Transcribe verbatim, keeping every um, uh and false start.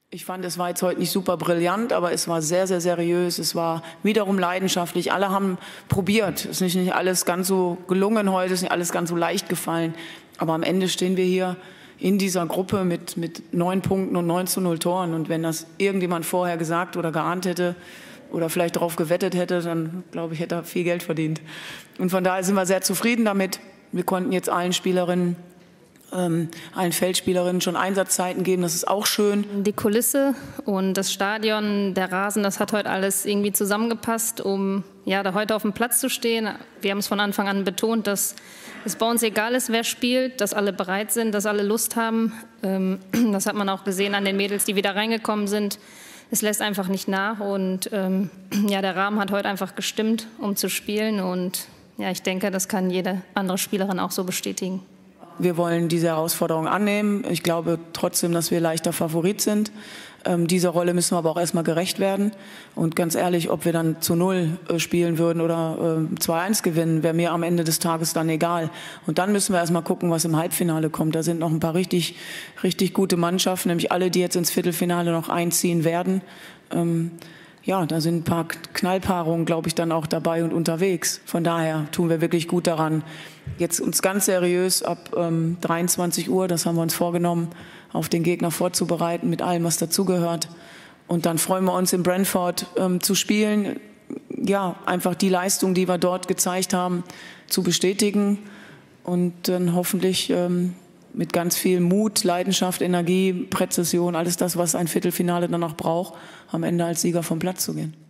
Ich fand, es war jetzt heute nicht super brillant, aber es war sehr, sehr seriös. Es war wiederum leidenschaftlich. Alle haben probiert. Es ist nicht, nicht alles ganz so gelungen heute, es ist nicht alles ganz so leicht gefallen. Aber am Ende stehen wir hier in dieser Gruppe mit, mit neun Punkten und neun zu null Toren. Und wenn das irgendjemand vorher gesagt oder geahnt hätte oder vielleicht darauf gewettet hätte, dann, glaube ich, hätte er viel Geld verdient. Und von daher sind wir sehr zufrieden damit. Wir konnten jetzt allen Spielerinnen Ähm, allen Feldspielerinnen schon Einsatzzeiten geben, das ist auch schön. Die Kulisse und das Stadion, der Rasen, das hat heute alles irgendwie zusammengepasst, um ja, da heute auf dem Platz zu stehen. Wir haben es von Anfang an betont, dass es bei uns egal ist, wer spielt, dass alle bereit sind, dass alle Lust haben. Ähm, das hat man auch gesehen an den Mädels, die wieder reingekommen sind. Es lässt einfach nicht nach und ähm, ja, der Rahmen hat heute einfach gestimmt, um zu spielen. Und ja, ich denke, das kann jede andere Spielerin auch so bestätigen. Wir wollen diese Herausforderung annehmen. Ich glaube trotzdem, dass wir leichter Favorit sind. Ähm, dieser Rolle müssen wir aber auch erstmal gerecht werden. Und ganz ehrlich, ob wir dann zu Null äh, spielen würden oder äh, zwei eins gewinnen, wäre mir am Ende des Tages dann egal. Und dann müssen wir erstmal gucken, was im Halbfinale kommt. Da sind noch ein paar richtig, richtig gute Mannschaften, nämlich alle, die jetzt ins Viertelfinale noch einziehen werden. Ähm, Ja, da sind ein paar Knallpaarungen, glaube ich, dann auch dabei und unterwegs. Von daher tun wir wirklich gut daran, jetzt uns ganz seriös ab ähm, dreiundzwanzig Uhr, das haben wir uns vorgenommen, auf den Gegner vorzubereiten, mit allem, was dazugehört. Und dann freuen wir uns in Brentford ähm, zu spielen, ja, einfach die Leistung, die wir dort gezeigt haben, zu bestätigen und dann hoffentlich ähm, mit ganz viel Mut, Leidenschaft, Energie, Präzision, alles das, was ein Viertelfinale dann auch braucht, am Ende als Sieger vom Platz zu gehen.